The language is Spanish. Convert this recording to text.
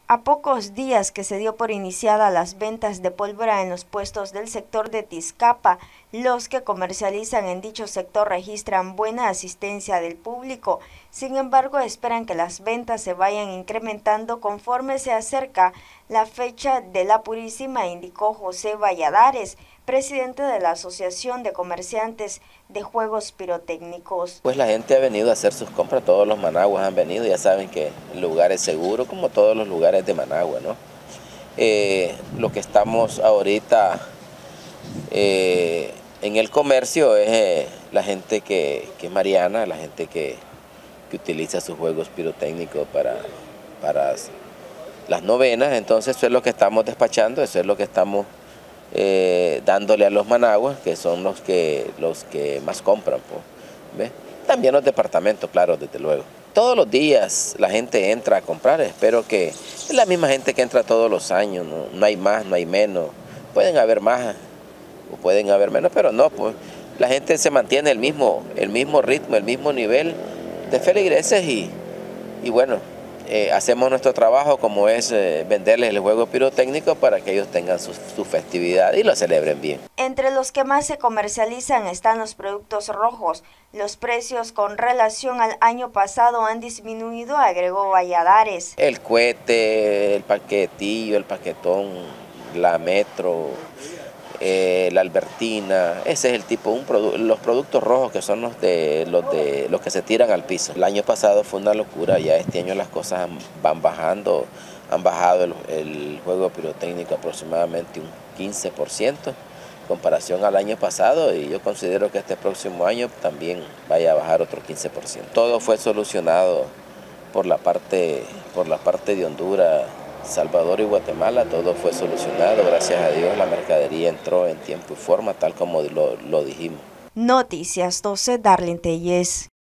A pocos días que se dio por iniciada las ventas de pólvora en los puestos del sector de Tizcapa, los que comercializan en dicho sector registran buena asistencia del público. Sin embargo, esperan que las ventas se vayan incrementando conforme se acerca la fecha de la Purísima, indicó José Valladares, presidente de la Asociación de Comerciantes de Juegos Pirotécnicos. Pues la gente ha venido a hacer sus compras, todos los managuas han venido, ya saben que el lugar es seguro como todos los lugares de Managua, ¿no? Lo que estamos ahorita en el comercio es la gente que es mariana, la gente que utiliza sus juegos pirotécnicos para las novenas, entonces eso es lo que estamos despachando, eso es lo que estamos dándole a los managuas, que son los que más compran, pues, ¿ves? También los departamentos, claro, desde luego. Todos los días la gente entra a comprar, espero que es la misma gente que entra todos los años, no hay más, no hay menos, pueden haber más o pueden haber menos, pero no, pues la gente se mantiene el mismo ritmo, el mismo nivel de feligreses y bueno, hacemos nuestro trabajo como es venderles el juego pirotécnico para que ellos tengan su festividad y lo celebren bien. Entre los que más se comercializan están los productos rojos. Los precios con relación al año pasado han disminuido, agregó Valladares. El cohete, el paquetillo, el paquetón, la metro, la albertina, ese es el tipo, los productos rojos que son los que se tiran al piso. El año pasado fue una locura, ya este año las cosas van bajando, han bajado el juego pirotécnico aproximadamente un 15% en comparación al año pasado y yo considero que este próximo año también vaya a bajar otro 15%. Todo fue solucionado por la parte de Honduras, Salvador y Guatemala, todo fue solucionado, gracias a Dios la mercadería entró en tiempo y forma, tal como lo dijimos. Noticias 12, Darlene Telles.